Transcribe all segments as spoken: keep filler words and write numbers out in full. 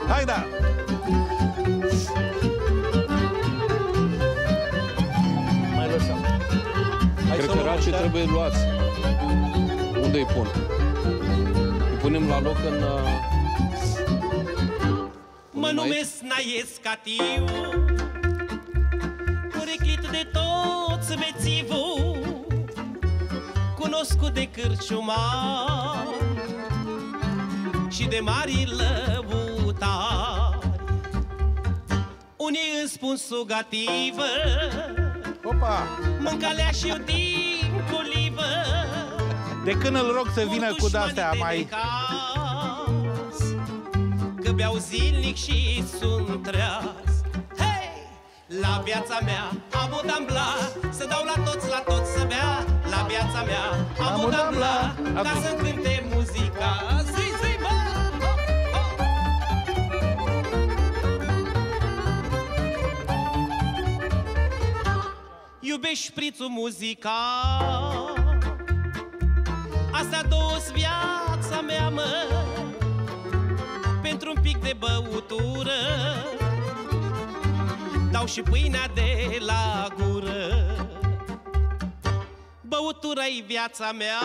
Hai, da! Mai lăsăm. Hai. Cred că racii trebuie luați. Unde îi pun? Îi punem la loc în... Mă numesc Naescatiu, poreclit de toți mețivul, cunoscut de cârciumari și de mari lăutari. Unii îmi spun sugativă, opa! Mâncalea și eu din colivă. De când îl rog să vină cu de-astea mai... Că beau zilnic și sunt treaz. Hei! La viața mea am o dambla, să dau la toți, la toți să bea. La viața mea am o dambla, ca să cânte muzica. Zi, zi, mă! Iubești șprițul muzica, astea două-s viața mea, mă. Pentru un pic de băutură dau și pâinea de la gură. Băutura-i viața mea,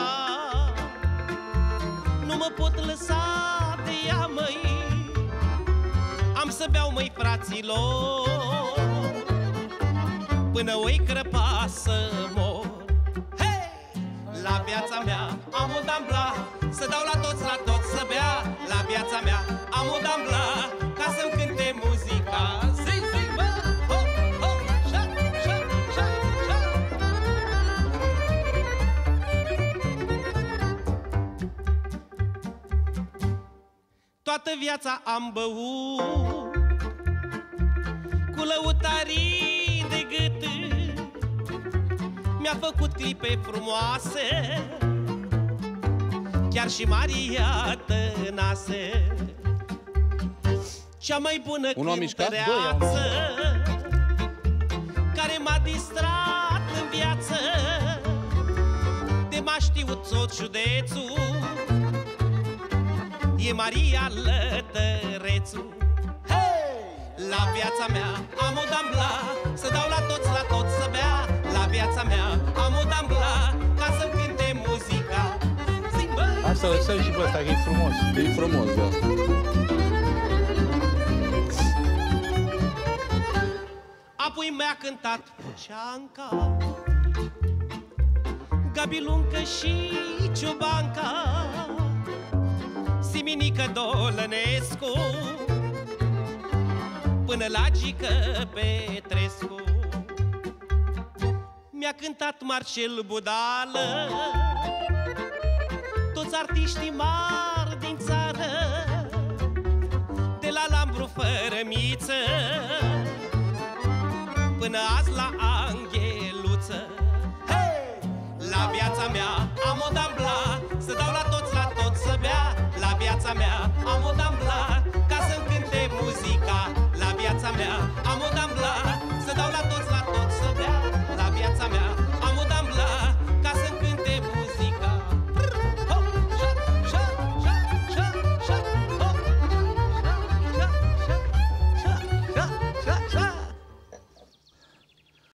nu mă pot lăsa de ea, măi. Am să beau, măi, fraților, până o-i crăpa să mor. Hei! La viața mea am o dambla, să dau la toți, la toți să bea. La viața mea am o dambla, ca să-mi cânte muzica. Zi, zi, bă! Ho, ho, șa, șa, șa, șa. Toată viața am băut cu lăutarii de gât. Mi-a făcut clipe frumoase, chiar și Maria Tănase. Cea mai bună cântăreață care m-a distrat în viață, de m-a știut tot județul, e Maria Lătărețu. Hey! La viața mea am o dambla, să dau la toți, la toți să bea. La viața mea am o dambla, ca să-mi cânte muzica. Hai să lăsăm și pe ăsta, că e frumos. E frumos, da. Apoi mi-a cântat Puceanca, Gabi Luncă și Ciobanca, Siminică Dolănescu, până la Gică Petrescu. Mi-a cântat Marcel Budală, toți artiștii mari din țară, de la Lambru Fărămiță până azi la Angheluță. Hey! La viața mea